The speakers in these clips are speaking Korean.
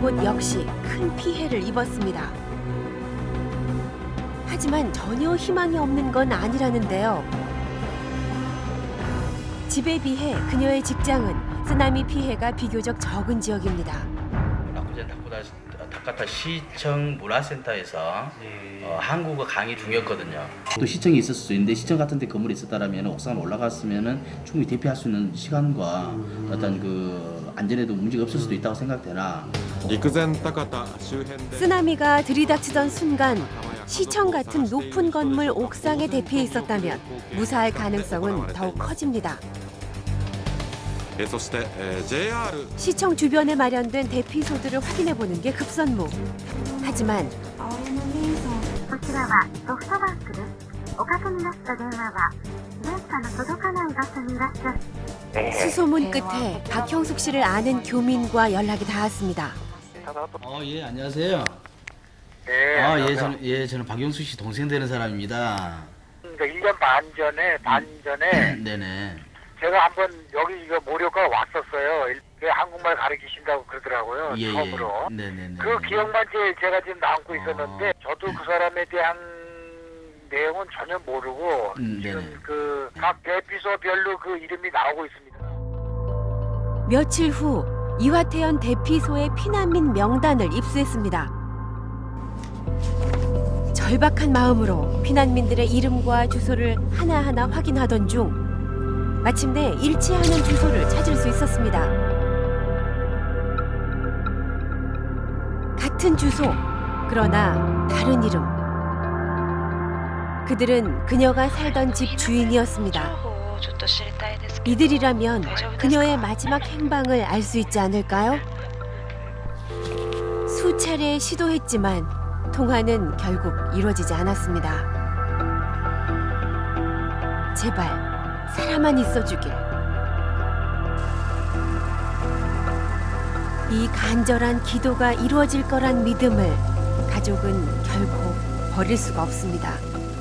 곳 역시 큰 피해를 입었습니다. 하지만 전혀 희망이 없는 건 아니라는데요. 집에 비해 그녀의 직장은 쓰나미 피해가 비교적 적은 지역입니다. 라쿠젠 타카타 시청 문화센터에서 한국어 강의 중이었거든요. 또 시청이 있을 수 있는데 시청 같은 데 건물이 있었다면 옥상 올라갔으면 충분히 대피할 수 있는 시간과 어떤 그 안전에도 문제가 없을 수도 있다고 생각되나. 쓰나미가 들이닥치던 순간 시청 같은 높은 건물 옥상에 대피해 있었다면 무사할 가능성은 더욱 커집니다. 시청 주변에 마련된 대피소들을 확인해 보는 게 급선무. 하지만 수소문 끝에 박형숙 씨를 아는 교민과 연락이 닿았습니다. 예, 안녕하세요. 네, 저는 박용수 씨 동생 되는 사람입니다. 1년 반 전에 네네. 제가 한번 여기 모료과 왔었어요. 한국말 가르치신다고 그러더라고요. 처음으로. 네네네. 그 기억만 제가 지금 남고 있었는데 저도 그 사람에 대한 내용은 전혀 모르고 지금 그 각 대피소별로 그 이름이 나오고 있습니다. 며칠 후 이화태현 대피소의 피난민 명단을 입수했습니다. 절박한 마음으로 피난민들의 이름과 주소를 하나하나 확인하던 중 마침내 일치하는 주소를 찾을 수 있었습니다. 같은 주소, 그러나 다른 이름. 그들은 그녀가 살던 집 주인이었습니다. 이들이라면 그녀의 마지막 행방을 알 수 있지 않을까요? 수차례 시도했지만 통화는 결국 이루어지지 않았습니다. 제발 살아만 있어주길. 이 간절한 기도가 이루어질 거란 믿음을 가족은 결코 버릴 수가 없습니다.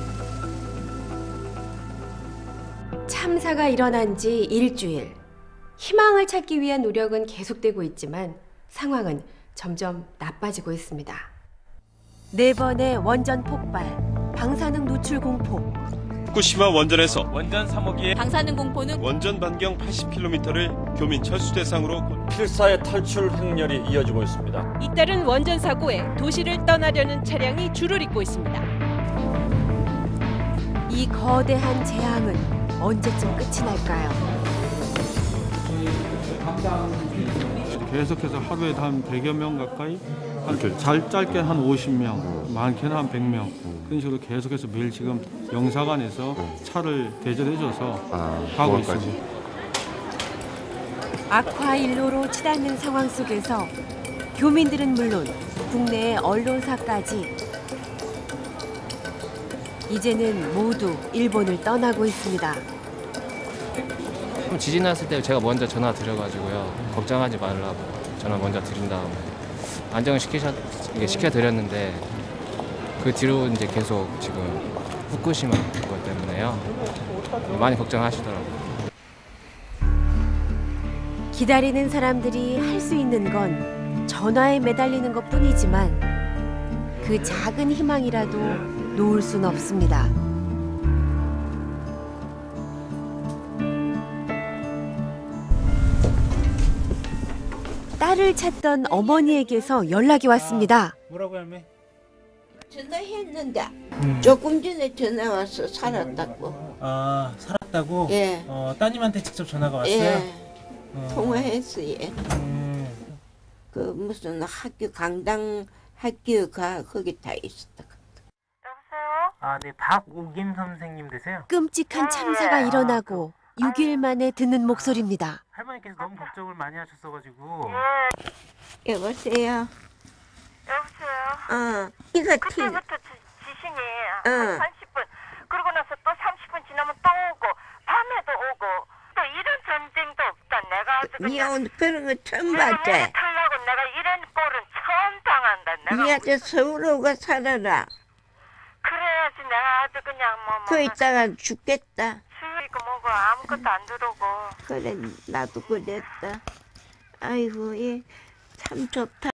참사가 일어난 지 일주일. 희망을 찾기 위한 노력은 계속되고 있지만 상황은 점점 나빠지고 있습니다. 4번의 원전 폭발, 방사능 노출 공포. 후쿠시마 원전에서 원전 3호기의 방사능 공포는 원전 반경 80km를 교민 철수 대상으로 필사의 탈출 행렬이 이어지고 있습니다. 잇따른 원전 사고에 도시를 떠나려는 차량이 줄을 잇고 있습니다. 이 거대한 재앙은 언제쯤 끝이 날까요? 계속해서 하루에 한 100여 명 가까이, 짧게 한 50명, 많게는 한 100명. 그런 식으로 계속해서 매일 지금 영사관에서 차를 대절해줘서 가고 있습니다. 악화일로로 치닫는 상황 속에서 교민들은 물론 국내의 언론사까지 이제는 모두 일본을 떠나고 있습니다. 지진 났을 때 제가 먼저 전화 드려가지고요. 걱정하지 말라고 전화 먼저 드린 다음에 안정을 시켜드렸는데 그 뒤로 이제 계속 지금 후쿠시마 그것 때문에요. 많이 걱정하시더라고요. 기다리는 사람들이 할 수 있는 건 전화에 매달리는 것뿐이지만 그 작은 희망이라도 놓을 순 없습니다. 딸을 찾던 어머니에게서 연락이 왔습니다. 뭐라고 할매? 전화했는데 조금 전에 전화 와서 살았다고. 아, 살았다고? 예. 따님한테 직접 전화가 왔어요? 예. 통화했어요. 그 무슨 학교 강당 학교가 거기 다 있었다. 여보세요? 아, 네, 박우김 선생님 되세요? 끔찍한 참사가 일어나고 6일 만에 듣는 목소리입니다. 할머니께서 너무 걱정을 많이 하셨어가지고. 여보세요? 여보세요? 이거 그때부터 지신이 한 30분 그러고 나서 또 30분 지나면 또 오고 밤에도 오고 또 이런 전쟁도 없다. 내가 아주 그냥 그런 거 처음 봤지? 털라고 내가 이런 꼴은 처음 당한다. 내가 니한테 서울 오고 살아라. 그래야지 내가 아주 그냥 그 있다가 죽겠다. 수익이고 뭐고 아무것도 안 들어오고. 그래 나도 그랬다. 아이고 참 좋다.